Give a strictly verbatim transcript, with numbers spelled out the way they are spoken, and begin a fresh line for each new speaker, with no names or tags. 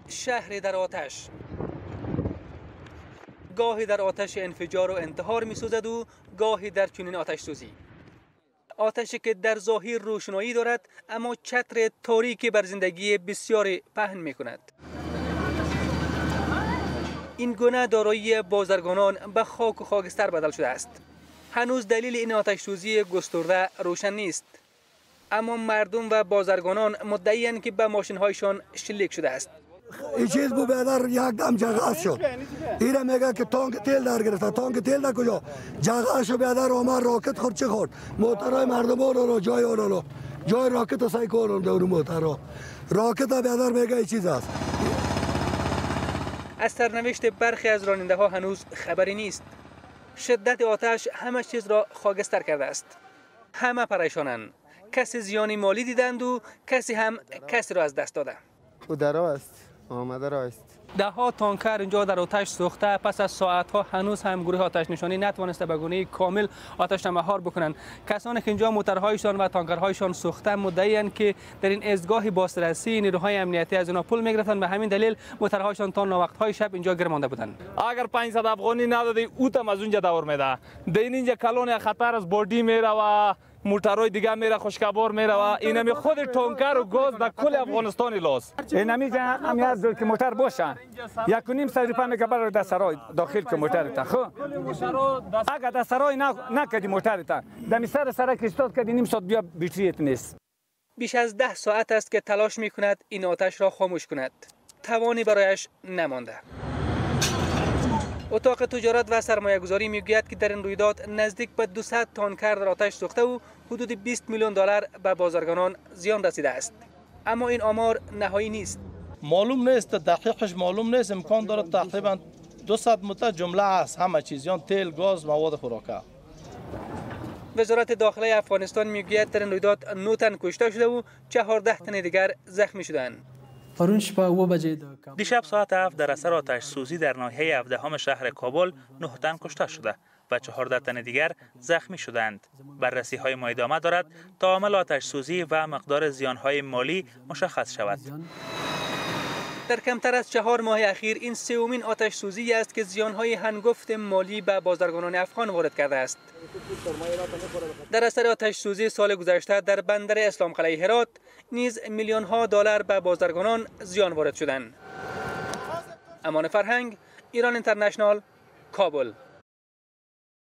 شهر در آتش. گاهی در آتش انفجار و انتحار می سوزد و گاهی در چنین آتش سوزی. آتشی که در ظاهر روشنایی دارد اما چتر تاریکی بر زندگی بسیاری پهن می کند. این گونه دارایی بازرگانان به خاک و خاکستر بدل شده است. هنوز دلیل این آتش سوزی گسترده روشن نیست. اما مردم و بازرگانان مدعی‌اند که به ماشین‌هایشان شلیک شده است.
این چیز بو بیادر یک دم جغاز شد. ایره میگه که تانک تیل در گرفته. تانک تیل در کجا؟ جغاز شد بیادر آمد راکت خورد چه خورد؟ موترهای مردم اولو جای اولو جای راکت سایکل دور موترها. راکت بیادر میگه این چیز است.
از سرنوشت برخی از راننده ها هنوز خبری نیست. شدت آتش همه چیز را خاکستر کرده است. همه پریشانند. کسی زیانی مالی دیدند و کسی هم کسی را از دست داده.
او درا است. آمده را است.
ده ها تانکر اینجا در آتش سوخته. پس از ساعت ها هنوز هم گروه آتش نشانی نتوانسته به گونه کامل آتش را مهار بکنند. کسانی که اینجا موترهایشان و تانکرهایشان سوخته مدعی‌اند که در این ازگاه بازرسی نیروهای امنیتی از اینا پول میگرفتند. به همین دلیل موترهایشان تا ناوقت‌های شب اینجا گیر مانده بودند.
اگر پانصد افغانی ندادی او تم از اونجا دور میده. دین اینجا کلون خطر از بادی میره و موترهای دیگه میره خوشکبار میره و اینمی خود تانکر و گاز در کل افغانستان لاس.
اینمی که امیت که موتر باشه یک و نیم صد روپیه میگه برای در سرای داخل که موتر تا خب اگر در سرای نکردی موتر تا در سر سرای که استاد کردی نیم ساعت بیا بیتریت نیست.
بیش از ده ساعت است که تلاش میکند این آتش را خاموش کند. توانی برایش نمانده. اتاق تجارت و سرمایه گذاری میگوید که در این رویداد نزدیک به دویست تانکر در آتش سوخته و حدود بیست میلیون دلار به بازرگانان زیان رسیده است. اما این آمار نهایی نیست.
معلوم نیست، دقیقش معلوم نیست. امکان داره تقریبا دویست موتر جمله است، همه چیزیان تیل، گاز، مواد خوراکه.
وزارت داخله افغانستان میگوید در این رویداد نه تن کشته شده و چهارده تن دیگر زخمی شدند.
دیشب ساعت هفت در اثر آتش سوزی در ناحیه هفدهم شهر کابل نه تن کشته شده و چهارده تن دیگر زخمی شدند. بررسی های ما ادامه دارد تا عامل آتش سوزی و مقدار زیان های مالی مشخص شود.
در کمتر از چهار ماه اخیر این سومین آتش سوزی است که زیان های هنگفت مالی به بازرگانان افغان وارد کرده است. در اثر آتش سوزی سال گذشته در بندر اسلام قلعه هرات نیز میلیون ها دلار به بازرگانان زیان وارد شدند. امان فرهنگ، ایران اینترنشنال، کابل.